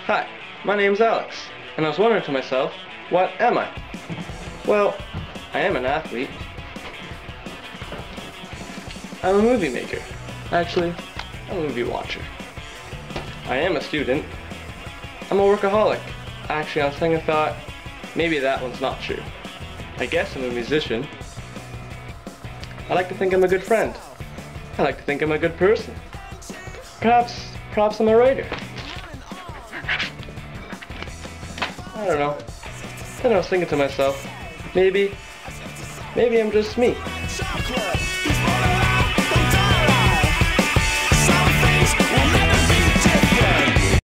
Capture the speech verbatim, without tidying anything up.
Hi, my name's Alex, and I was wondering to myself, what am I? Well, I am an athlete. I'm a movie maker. Actually, I'm a movie watcher. I am a student. I'm a workaholic. Actually, on second thought, maybe that one's not true. I guess I'm a musician. I like to think I'm a good friend. I like to think I'm a good person. Perhaps, perhaps I'm a writer. I don't know. Then I was thinking to myself, maybe, maybe I'm just me.